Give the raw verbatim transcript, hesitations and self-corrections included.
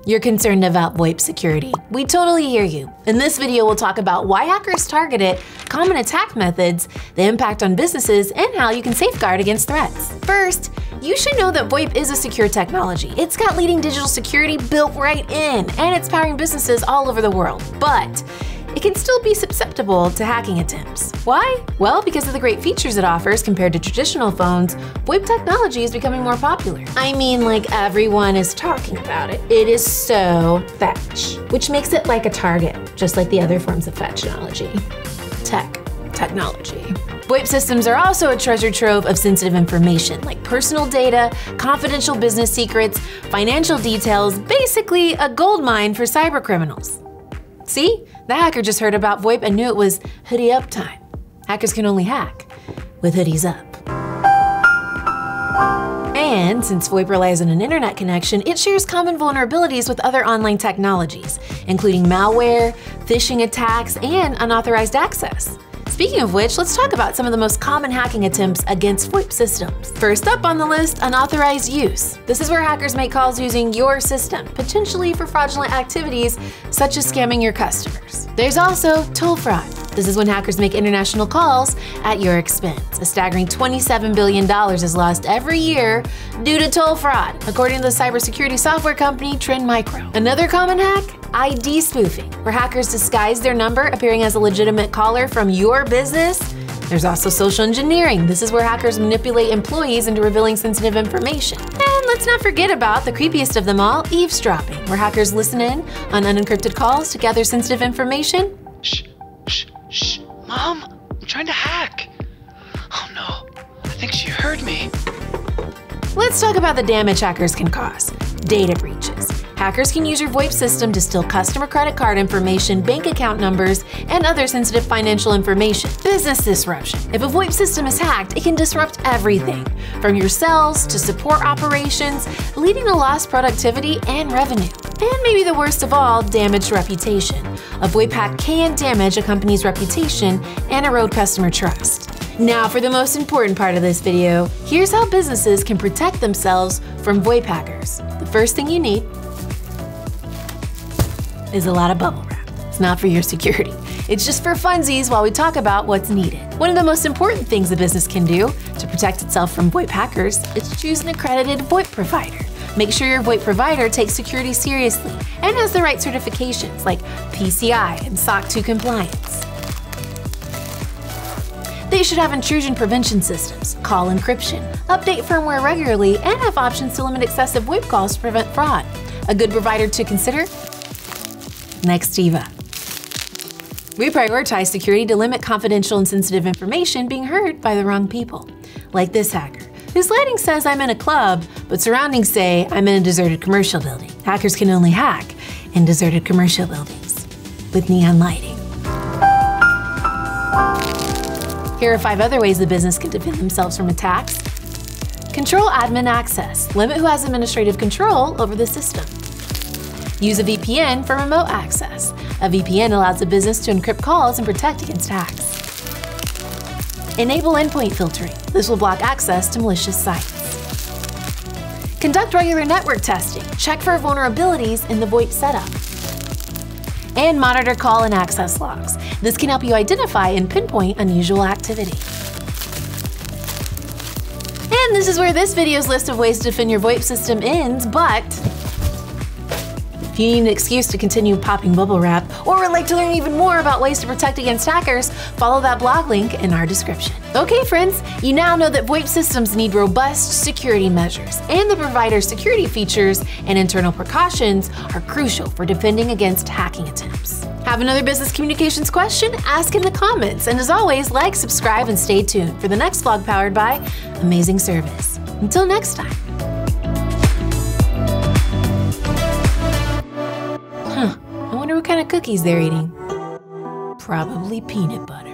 You're concerned about VoIP security. We totally hear you. In this video, we'll talk about why hackers target it, common attack methods, the impact on businesses, and how you can safeguard against threats. First, you should know that VoIP is a secure technology. It's got leading digital security built right in, and it's powering businesses all over the world. But it can still be susceptible to hacking attempts. Why? Well, because of the great features it offers compared to traditional phones, VoIP technology is becoming more popular. I mean, like everyone is talking about it. It is so fetch, which makes it like a target, just like the other forms of fetchnology. Tech, technology. VoIP systems are also a treasure trove of sensitive information, like personal data, confidential business secrets, financial details, basically a gold mine for cybercriminals. See? The hacker just heard about VoIP and knew it was hoodie up time. Hackers can only hack with hoodies up. And since VoIP relies on an internet connection, it shares common vulnerabilities with other online technologies, including malware, phishing attacks, and unauthorized access. Speaking of which, let's talk about some of the most common hacking attempts against VoIP systems. First up on the list, unauthorized use. This is where hackers make calls using your system, potentially for fraudulent activities such as scamming your customers. There's also toll fraud. This is when hackers make international calls at your expense. A staggering twenty-seven billion dollars is lost every year due to toll fraud, according to the cybersecurity software company Trend Micro. Another common hack? I D spoofing, where hackers disguise their number appearing as a legitimate caller from your business. There's also social engineering. This is where hackers manipulate employees into revealing sensitive information. And let's not forget about the creepiest of them all, eavesdropping, where hackers listen in on unencrypted calls to gather sensitive information. Shh, shh, shh. Mom, I'm trying to hack. Oh no, I think she heard me. Let's talk about the damage hackers can cause. Data breaches. Hackers can use your VoIP system to steal customer credit card information, bank account numbers, and other sensitive financial information. Business disruption. If a VoIP system is hacked, it can disrupt everything, from your sales to support operations, leading to lost productivity and revenue. And maybe the worst of all, damaged reputation. A VoIP hack can damage a company's reputation and erode customer trust. Now for the most important part of this video, here's how businesses can protect themselves from VoIP hackers. The first thing you need is a lot of bubble wrap. It's not for your security. It's just for funsies while we talk about what's needed. One of the most important things a business can do to protect itself from VoIP hackers is choose an accredited VoIP provider. Make sure your VoIP provider takes security seriously and has the right certifications like P C I and S O C two compliance. They should have intrusion prevention systems, call encryption, update firmware regularly, and have options to limit excessive VoIP calls to prevent fraud. A good provider to consider? Nextiva. We prioritize security to limit confidential and sensitive information being heard by the wrong people. Like this hacker, whose lighting says I'm in a club, but surroundings say I'm in a deserted commercial building. Hackers can only hack in deserted commercial buildings with neon lighting. Here are five other ways the business can defend themselves from attacks. Control admin access. Limit who has administrative control over the system. Use a V P N for remote access. A V P N allows the business to encrypt calls and protect against hacks. Enable endpoint filtering. This will block access to malicious sites. Conduct regular network testing. Check for vulnerabilities in the VoIP setup. And monitor call and access logs. This can help you identify and pinpoint unusual activity. And this is where this video's list of ways to defend your VoIP system ends, but if you need an excuse to continue popping bubble wrap, or would like to learn even more about ways to protect against hackers, follow that blog link in our description. Okay friends, you now know that VoIP systems need robust security measures, and the provider's security features and internal precautions are crucial for defending against hacking attempts. Have another business communications question? Ask in the comments, and as always, like, subscribe, and stay tuned for the next vlog powered by Amazing Service. Until next time. Huh, I wonder what kind of cookies they're eating. Probably peanut butter.